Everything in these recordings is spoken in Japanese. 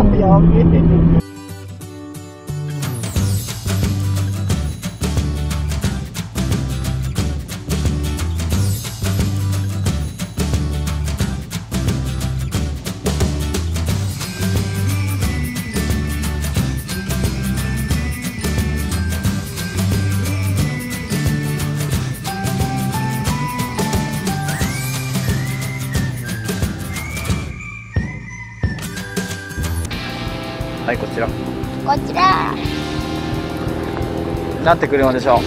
やべえ。 はい、こちら。 こちら。 なんて車でしょう。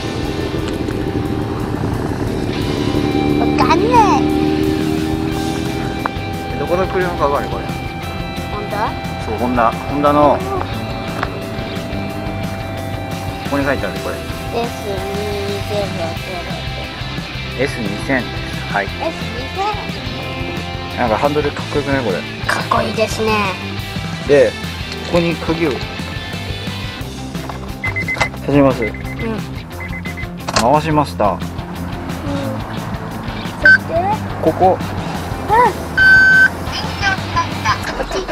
わかんない。 どこの車かわかるこれ。 本そう、ホンダの。ここに書いてあるこれ。 当 S2000 です。はい。 S2000。 なんかハンドルかっこよくないこれ。 かっこいいですね。 で、ここに鍵を始めます。 うん。 回しました。 そしてここ。 こっち。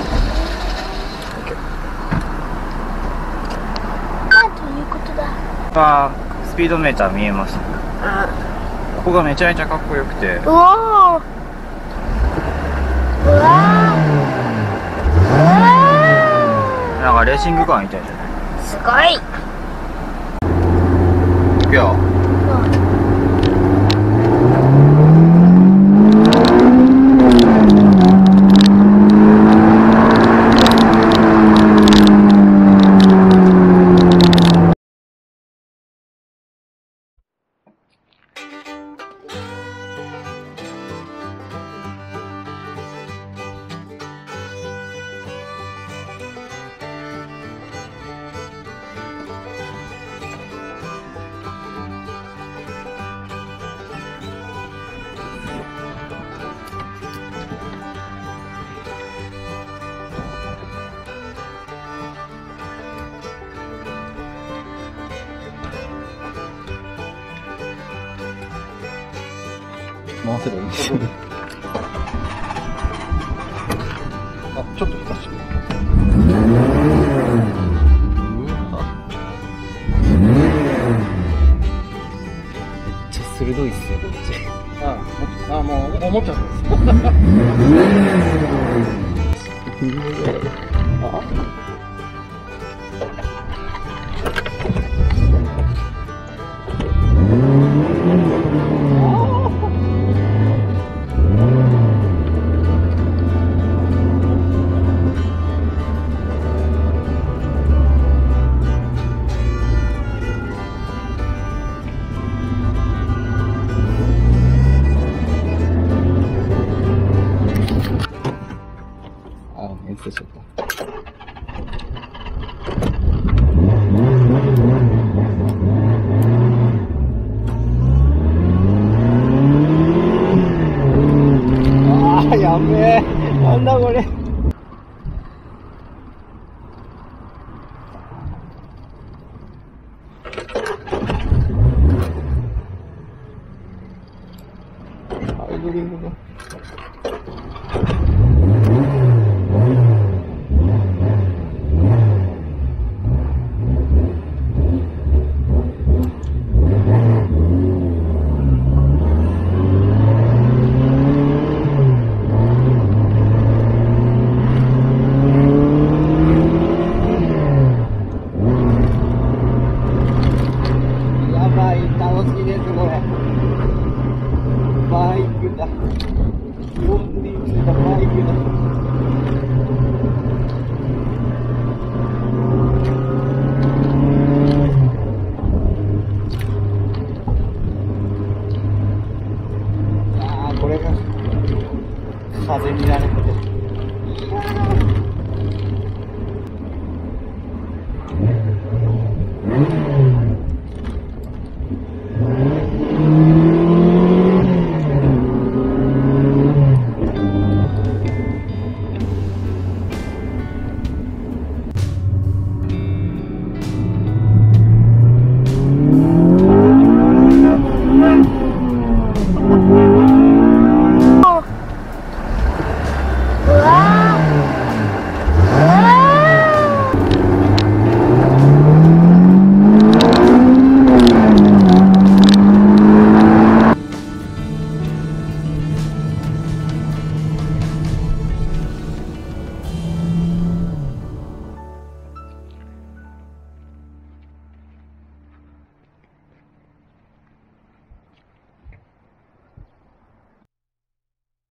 なんということだ。 あー、スピードメーター見えます。 あ、 ここがめちゃめちゃかっこよくて。 うわー。うわー。 なんかレーシングカーみたいじゃない。 すごい。 いくよ。回せばいいんですよね。あ、ちょっと下して。めっちゃ鋭いっすよ、こっち。もう思っちゃったんです。演出しちゃった。ああ、やべえ。なんだこれ。アイドリングが。